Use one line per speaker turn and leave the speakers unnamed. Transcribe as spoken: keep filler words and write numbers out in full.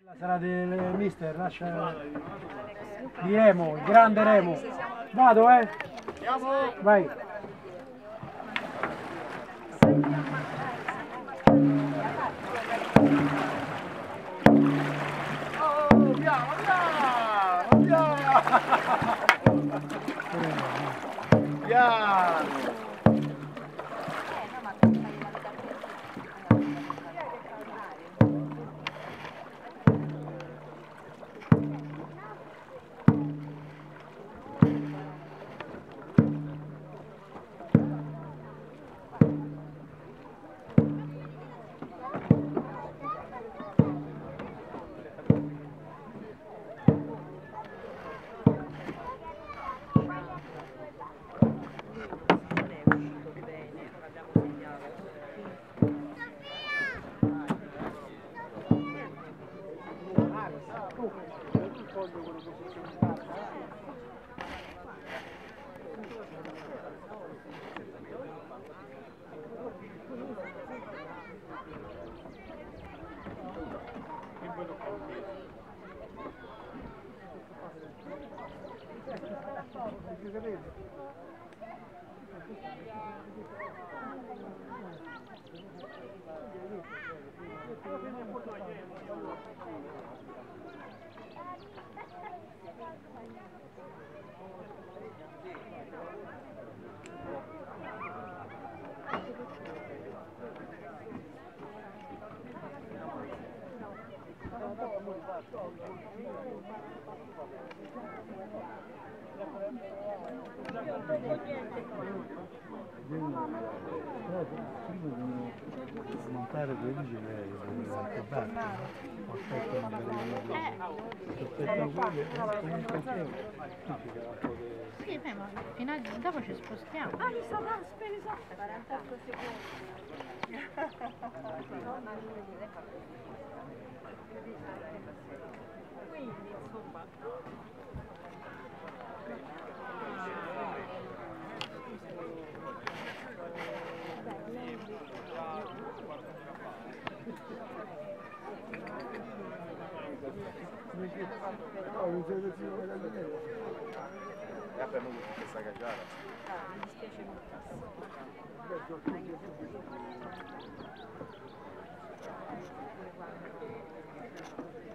Sarà del mister, lascia di Remo, il grande Remo. Vado, eh? Vai.
Oh, piano, piano, piano. Piano.
Montare due vigili che
sì, beh, ma fino a dopo ci spostiamo.
Ah, mi sta dando speso quarantotto secondi. Quindi, insomma.
E per noi questa caggiata?
Ah, mi dispiace moltissimo.